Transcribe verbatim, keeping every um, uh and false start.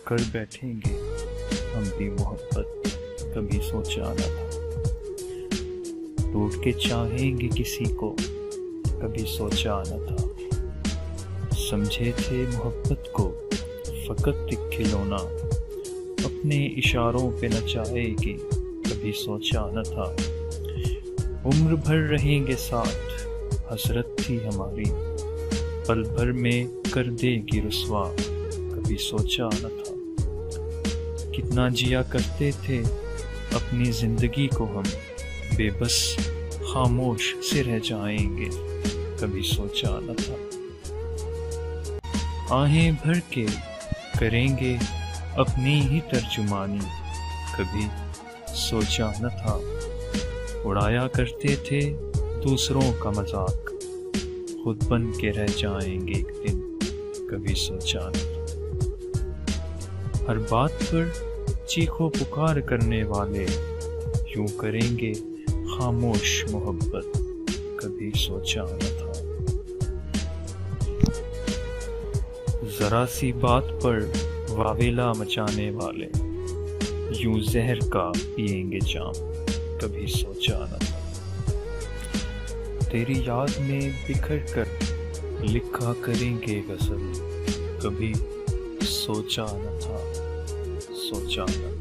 कर बैठेंगे हम भी मोहब्बत, कभी सोचा न था। टूट के चाहेंगे किसी को, कभी सोचा न था। समझे थे मोहब्बत को फकत एक खिलौना, अपने इशारों पे नचाएगी, कभी सोचा न था। उम्र भर रहेंगे साथ, हसरत थी हमारी, पल भर में कर देगी रुसवा, कभी सोचा न था। कितना जिया करते थे अपनी जिंदगी को हम, बेबस खामोश से रह जाएंगे, कभी सोचा न था। आहें भर के करेंगे अपनी ही तर्जुमानी, कभी सोचा न था। उड़ाया करते थे दूसरों का मजाक, खुद बन के रह जाएंगे एक दिन, कभी सोचा न था। हर बात पर चीखो पुकार करने वाले यूं करेंगे खामोश मोहब्बत, कभी सोचा न था। जरा सी बात पर वावेला मचाने वाले यूं जहर का पिएंगे जाम, कभी सोचा न था। तेरी याद में बिखर कर लिखा करेंगे गजल, कभी सोचा न था, सोचा न था।